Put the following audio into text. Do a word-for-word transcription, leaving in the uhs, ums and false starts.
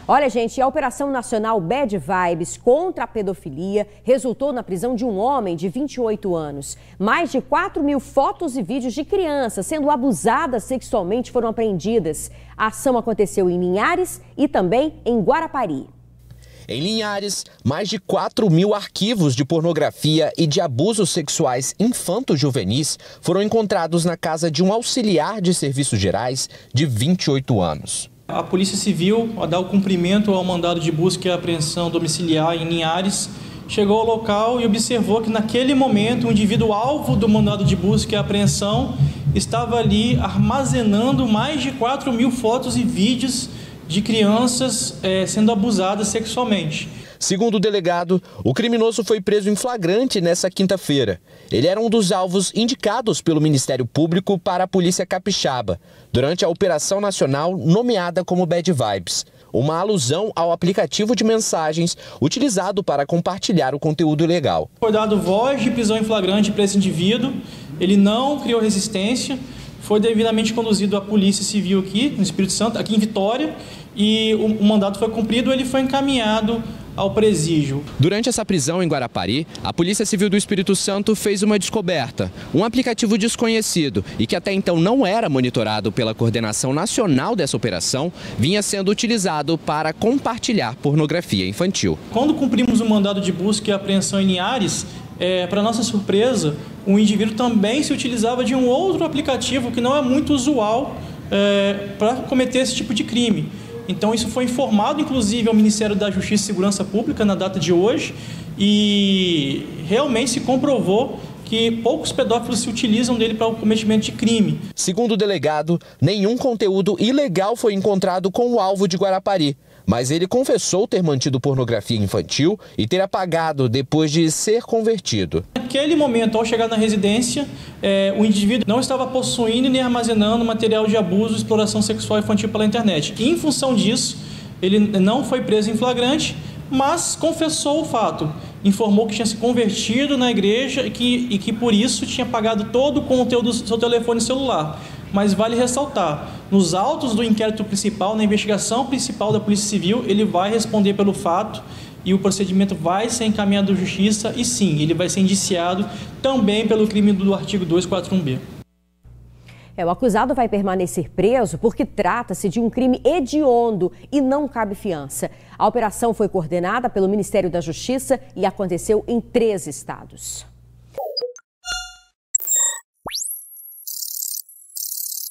Olha, gente, a Operação Nacional Bad Vibes contra a pedofilia resultou na prisão de um homem de vinte e oito anos. Mais de quatro mil fotos e vídeos de crianças sendo abusadas sexualmente foram apreendidas. A ação aconteceu em Linhares e também em Guarapari. Em Linhares, mais de quatro mil arquivos de pornografia e de abusos sexuais infanto-juvenis foram encontrados na casa de um auxiliar de serviços gerais de vinte e oito anos. A Polícia Civil, a dar o cumprimento ao mandado de busca e apreensão domiciliar em Linhares, chegou ao local e observou que naquele momento o indivíduo alvo do mandado de busca e apreensão estava ali armazenando mais de quatro mil fotos e vídeos de crianças é, sendo abusadas sexualmente. Segundo o delegado, o criminoso foi preso em flagrante nessa quinta-feira. Ele era um dos alvos indicados pelo Ministério Público para a Polícia Capixaba, durante a Operação Nacional nomeada como Bad Vibes, uma alusão ao aplicativo de mensagens utilizado para compartilhar o conteúdo ilegal. Foi dado voz de prisão em flagrante para esse indivíduo, ele não criou resistência, foi devidamente conduzido à Polícia Civil aqui no Espírito Santo, aqui em Vitória, e o, o mandato foi cumprido, ele foi encaminhado ao presídio. Durante essa prisão em Guarapari, a Polícia Civil do Espírito Santo fez uma descoberta. Um aplicativo desconhecido e que até então não era monitorado pela coordenação nacional dessa operação, vinha sendo utilizado para compartilhar pornografia infantil. Quando cumprimos o mandado de busca e apreensão em Linhares, é, para nossa surpresa, o indivíduo também se utilizava de um outro aplicativo que não é muito usual é, para cometer esse tipo de crime. Então isso foi informado inclusive ao Ministério da Justiça e Segurança Pública na data de hoje e realmente se comprovou que poucos pedófilos se utilizam dele para o cometimento de crime. Segundo o delegado, nenhum conteúdo ilegal foi encontrado com o alvo de Guarapari, mas ele confessou ter mantido pornografia infantil e ter apagado depois de ser convertido. Naquele momento, ao chegar na residência, é, o indivíduo não estava possuindo nem armazenando material de abuso e exploração sexual infantil pela internet. E, em função disso, ele não foi preso em flagrante, mas confessou o fato. Informou que tinha se convertido na igreja e que, e que por isso tinha apagado todo o conteúdo do seu telefone celular. Mas vale ressaltar, nos autos do inquérito principal, na investigação principal da Polícia Civil, ele vai responder pelo fato e o procedimento vai ser encaminhado à Justiça e sim, ele vai ser indiciado também pelo crime do artigo duzentos e quarenta e um B. É, o acusado vai permanecer preso porque trata-se de um crime hediondo e não cabe fiança. A operação foi coordenada pelo Ministério da Justiça e aconteceu em três estados.